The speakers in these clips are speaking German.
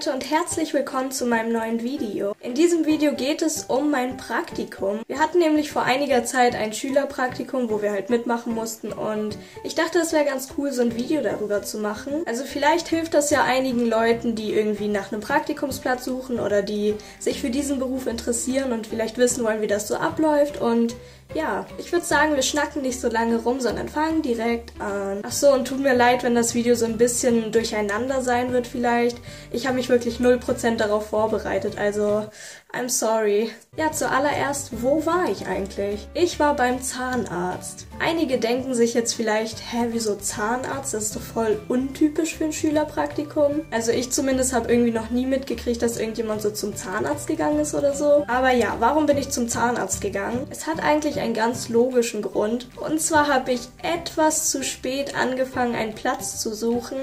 Leute und herzlich willkommen zu meinem neuen Video. In diesem Video geht es um mein Praktikum. Wir hatten nämlich vor einiger Zeit ein Schülerpraktikum, wo wir halt mitmachen mussten und ich dachte, es wäre ganz cool, so ein Video darüber zu machen. Also vielleicht hilft das ja einigen Leuten, die irgendwie nach einem Praktikumsplatz suchen oder die sich für diesen Beruf interessieren und vielleicht wissen wollen, wie das so abläuft. Und ja, ich würde sagen, wir schnacken nicht so lange rum, sondern fangen direkt an. Achso, und tut mir leid, wenn das Video so ein bisschen durcheinander sein wird vielleicht. Ich habe mich wirklich 0% darauf vorbereitet, also I'm sorry. Ja, zuallererst, wo war ich eigentlich? Ich war beim Zahnarzt. Einige denken sich jetzt vielleicht, hä, wieso Zahnarzt? Das ist doch voll untypisch für ein Schülerpraktikum. Also ich zumindest habe irgendwie noch nie mitgekriegt, dass irgendjemand so zum Zahnarzt gegangen ist oder so. Aber ja, warum bin ich zum Zahnarzt gegangen? Es hat eigentlich einen ganz logischen Grund. Und zwar habe ich etwas zu spät angefangen, einen Platz zu suchen.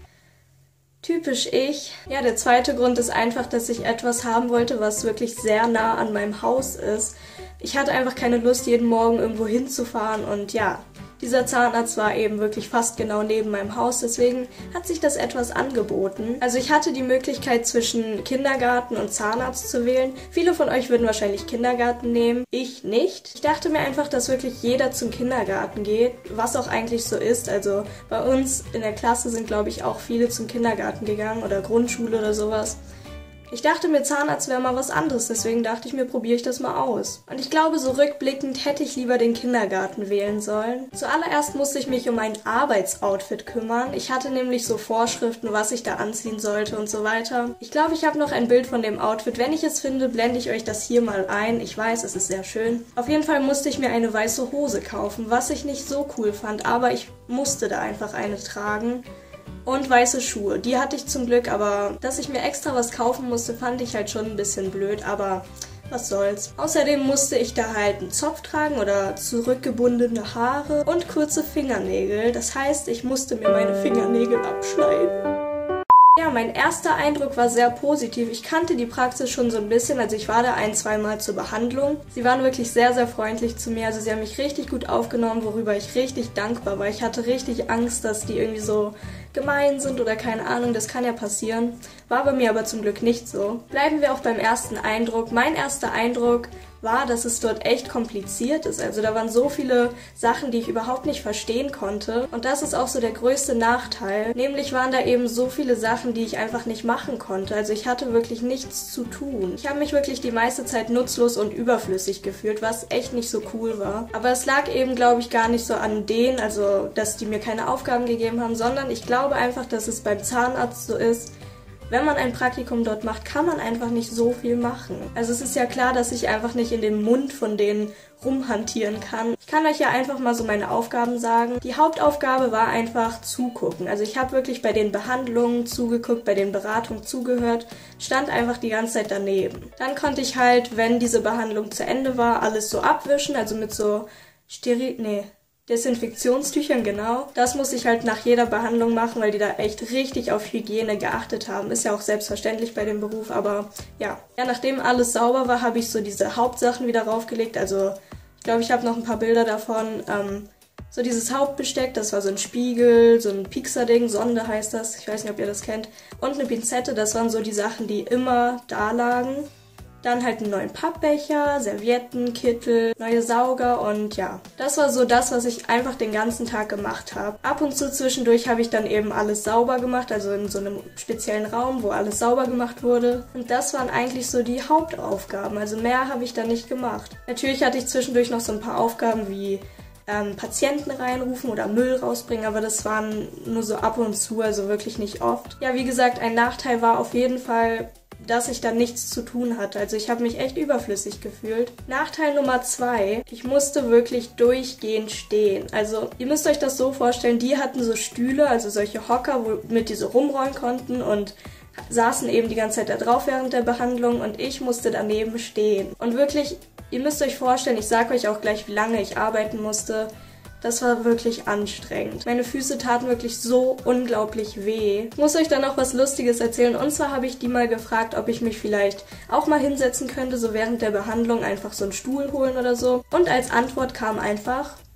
Typisch ich. Ja, der zweite Grund ist einfach, dass ich etwas haben wollte, was wirklich sehr nah an meinem Haus ist. Ich hatte einfach keine Lust, jeden Morgen irgendwo hinzufahren und ja, dieser Zahnarzt war eben wirklich fast genau neben meinem Haus, deswegen hat sich das etwas angeboten. Also ich hatte die Möglichkeit zwischen Kindergarten und Zahnarzt zu wählen. Viele von euch würden wahrscheinlich Kindergarten nehmen, ich nicht. Ich dachte mir einfach, dass wirklich jeder zum Kindergarten geht, was auch eigentlich so ist. Also bei uns in der Klasse sind, glaube ich, auch viele zum Kindergarten gegangen oder Grundschule oder sowas. Ich dachte mir, Zahnarzt wäre mal was anderes, deswegen dachte ich mir, probiere ich das mal aus. Und ich glaube, so rückblickend hätte ich lieber den Kindergarten wählen sollen. Zuallererst musste ich mich um ein Arbeitsoutfit kümmern. Ich hatte nämlich so Vorschriften, was ich da anziehen sollte und so weiter. Ich glaube, ich habe noch ein Bild von dem Outfit. Wenn ich es finde, blende ich euch das hier mal ein. Ich weiß, es ist sehr schön. Auf jeden Fall musste ich mir eine weiße Hose kaufen, was ich nicht so cool fand, aber ich musste da einfach eine tragen. Und weiße Schuhe. Die hatte ich zum Glück, aber dass ich mir extra was kaufen musste, fand ich halt schon ein bisschen blöd, aber was soll's. Außerdem musste ich da halt einen Zopf tragen oder zurückgebundene Haare und kurze Fingernägel. Das heißt, ich musste mir meine Fingernägel abschneiden. Ja, mein erster Eindruck war sehr positiv. Ich kannte die Praxis schon so ein bisschen, also ich war da ein-, zweimal zur Behandlung. Sie waren wirklich sehr, sehr freundlich zu mir, also sie haben mich richtig gut aufgenommen, worüber ich richtig dankbar war. Ich hatte richtig Angst, dass die irgendwie so gemein sind oder keine Ahnung, das kann ja passieren. War bei mir aber zum Glück nicht so. Bleiben wir auch beim ersten Eindruck. Mein erster Eindruck war, dass es dort echt kompliziert ist. Also da waren so viele Sachen, die ich überhaupt nicht verstehen konnte. Und das ist auch so der größte Nachteil. Nämlich waren da eben so viele Sachen, die ich einfach nicht machen konnte. Also ich hatte wirklich nichts zu tun. Ich habe mich wirklich die meiste Zeit nutzlos und überflüssig gefühlt, was echt nicht so cool war. Aber es lag eben, glaube ich, gar nicht so an denen, also dass die mir keine Aufgaben gegeben haben, sondern ich glaube einfach, dass es beim Zahnarzt so ist, wenn man ein Praktikum dort macht, kann man einfach nicht so viel machen. Also es ist ja klar, dass ich einfach nicht in den Mund von denen rumhantieren kann. Ich kann euch ja einfach mal so meine Aufgaben sagen. Die Hauptaufgabe war einfach zugucken. Also ich habe wirklich bei den Behandlungen zugeguckt, bei den Beratungen zugehört, stand einfach die ganze Zeit daneben. Dann konnte ich halt, wenn diese Behandlung zu Ende war, alles so abwischen, also mit so Desinfektionstüchern, genau. Das muss ich halt nach jeder Behandlung machen, weil die da echt richtig auf Hygiene geachtet haben. Ist ja auch selbstverständlich bei dem Beruf, aber ja. Ja, nachdem alles sauber war, habe ich so diese Hauptsachen wieder raufgelegt. Also ich glaube, ich habe noch ein paar Bilder davon. So dieses Hauptbesteck, das war so ein Spiegel, so ein Piekser-Ding, Sonde heißt das. Ich weiß nicht, ob ihr das kennt. Und eine Pinzette, das waren so die Sachen, die immer da lagen. Dann halt einen neuen Pappbecher, Servietten, Kittel, neue Sauger und ja. Das war so das, was ich einfach den ganzen Tag gemacht habe. Ab und zu zwischendurch habe ich dann eben alles sauber gemacht, also in so einem speziellen Raum, wo alles sauber gemacht wurde. Und das waren eigentlich so die Hauptaufgaben, also mehr habe ich da nicht gemacht. Natürlich hatte ich zwischendurch noch so ein paar Aufgaben wie Patienten reinrufen oder Müll rausbringen, aber das waren nur so ab und zu, also wirklich nicht oft. Ja, wie gesagt, ein Nachteil war auf jeden Fall, dass ich da nichts zu tun hatte. Also ich habe mich echt überflüssig gefühlt. Nachteil Nummer 2, ich musste wirklich durchgehend stehen. Also ihr müsst euch das so vorstellen, die hatten so Stühle, also solche Hocker, womit die so rumrollen konnten und saßen eben die ganze Zeit da drauf während der Behandlung und ich musste daneben stehen. Und wirklich, ihr müsst euch vorstellen, ich sage euch auch gleich, wie lange ich arbeiten musste. Das war wirklich anstrengend. Meine Füße taten wirklich so unglaublich weh. Ich muss euch dann noch was Lustiges erzählen. Und zwar habe ich die mal gefragt, ob ich mich vielleicht auch mal hinsetzen könnte, so während der Behandlung einfach so einen Stuhl holen oder so. Und als Antwort kam einfach,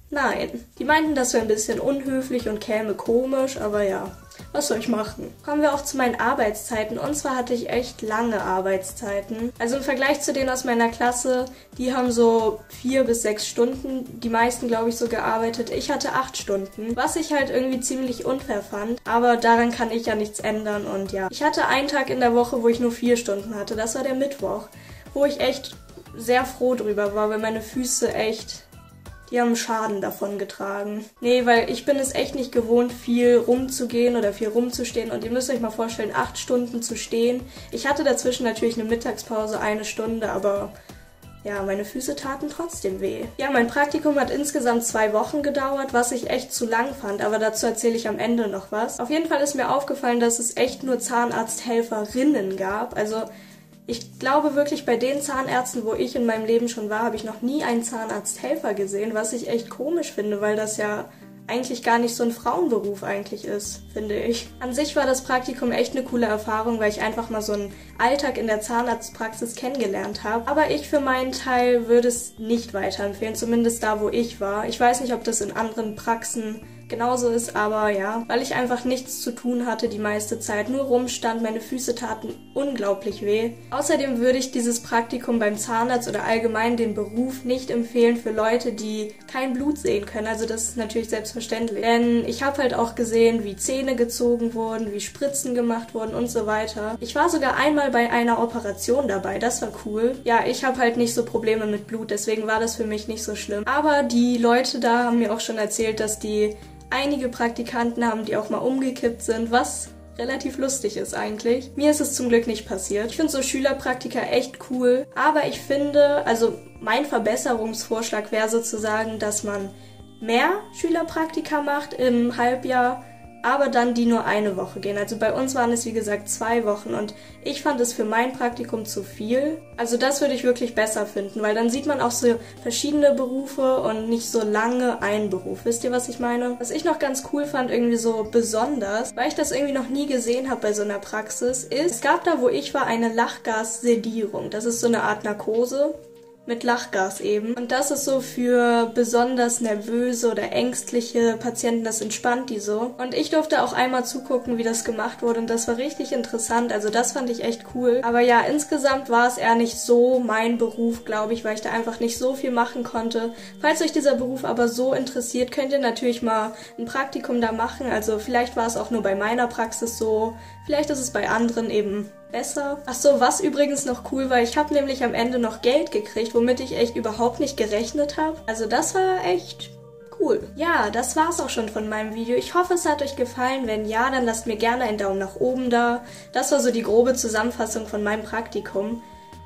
Nein. Die meinten, das wäre ein bisschen unhöflich und käme komisch, aber ja, was soll ich machen? Kommen wir auch zu meinen Arbeitszeiten. Und zwar hatte ich echt lange Arbeitszeiten. Also im Vergleich zu denen aus meiner Klasse, die haben so 4 bis 6 Stunden, die meisten glaube ich so gearbeitet. Ich hatte 8 Stunden, was ich halt irgendwie ziemlich unfair fand. Aber daran kann ich ja nichts ändern und ja. Ich hatte einen Tag in der Woche, wo ich nur 4 Stunden hatte. Das war der Mittwoch, wo ich echt sehr froh drüber war, weil meine Füße echt... Die haben Schaden davon getragen. Nee, weil ich bin es echt nicht gewohnt, viel rumzugehen oder viel rumzustehen. Und ihr müsst euch mal vorstellen, 8 Stunden zu stehen. Ich hatte dazwischen natürlich eine Mittagspause, 1 Stunde, aber ja, meine Füße taten trotzdem weh. Ja, mein Praktikum hat insgesamt 2 Wochen gedauert, was ich echt zu lang fand. Aber dazu erzähle ich am Ende noch was. Auf jeden Fall ist mir aufgefallen, dass es echt nur Zahnarzthelferinnen gab. Also... Ich glaube wirklich, bei den Zahnärzten, wo ich in meinem Leben schon war, habe ich noch nie einen Zahnarzthelfer gesehen, was ich echt komisch finde, weil das ja eigentlich gar nicht so ein Frauenberuf eigentlich ist, finde ich. An sich war das Praktikum echt eine coole Erfahrung, weil ich einfach mal so einen Alltag in der Zahnarztpraxis kennengelernt habe. Aber ich für meinen Teil würde es nicht weiterempfehlen, zumindest da, wo ich war. Ich weiß nicht, ob das in anderen Praxen genauso ist, aber ja, weil ich einfach nichts zu tun hatte die meiste Zeit, nur rumstand, meine Füße taten unglaublich weh. Außerdem würde ich dieses Praktikum beim Zahnarzt oder allgemein den Beruf nicht empfehlen für Leute, die kein Blut sehen können, also das ist natürlich selbstverständlich. Denn ich habe halt auch gesehen, wie Zähne gezogen wurden, wie Spritzen gemacht wurden und so weiter. Ich war sogar einmal bei einer Operation dabei, das war cool. Ja, ich habe halt nicht so Probleme mit Blut, deswegen war das für mich nicht so schlimm. Aber die Leute da haben mir auch schon erzählt, dass die einige Praktikanten haben, die auch mal umgekippt sind, was relativ lustig ist eigentlich. Mir ist es zum Glück nicht passiert. Ich finde so Schülerpraktika echt cool, aber ich finde, also mein Verbesserungsvorschlag wäre sozusagen, dass man mehr Schülerpraktika macht im Halbjahr, aber dann die nur 1 Woche gehen. Also bei uns waren es wie gesagt 2 Wochen und ich fand es für mein Praktikum zu viel. Also das würde ich wirklich besser finden, weil dann sieht man auch so verschiedene Berufe und nicht so lange einen Beruf. Wisst ihr, was ich meine? Was ich noch ganz cool fand, irgendwie so besonders, weil ich das irgendwie noch nie gesehen habe bei so einer Praxis, ist, es gab da, wo ich war, eine Lachgassedierung. Das ist so eine Art Narkose. Mit Lachgas eben. Und das ist so für besonders nervöse oder ängstliche Patienten, das entspannt die so. Und ich durfte auch einmal zugucken, wie das gemacht wurde und das war richtig interessant. Also das fand ich echt cool. Aber ja, insgesamt war es eher nicht so mein Beruf, glaube ich, weil ich da einfach nicht so viel machen konnte. Falls euch dieser Beruf aber so interessiert, könnt ihr natürlich mal ein Praktikum da machen. Also vielleicht war es auch nur bei meiner Praxis so. Vielleicht ist es bei anderen eben besser. Ach so, was übrigens noch cool war, ich habe nämlich am Ende noch Geld gekriegt, womit ich echt überhaupt nicht gerechnet habe. Also das war echt cool. Ja, das war's auch schon von meinem Video. Ich hoffe, es hat euch gefallen. Wenn ja, dann lasst mir gerne einen Daumen nach oben da. Das war so die grobe Zusammenfassung von meinem Praktikum.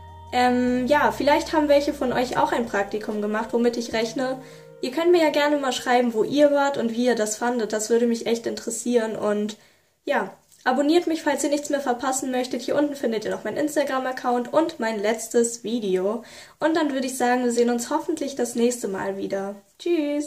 Ja, vielleicht haben welche von euch auch ein Praktikum gemacht, womit ich rechne. Ihr könnt mir ja gerne mal schreiben, wo ihr wart und wie ihr das fandet. Das würde mich echt interessieren und ja, abonniert mich, falls ihr nichts mehr verpassen möchtet. Hier unten findet ihr noch meinen Instagram-Account und mein letztes Video. Und dann würde ich sagen, wir sehen uns hoffentlich das nächste Mal wieder. Tschüss!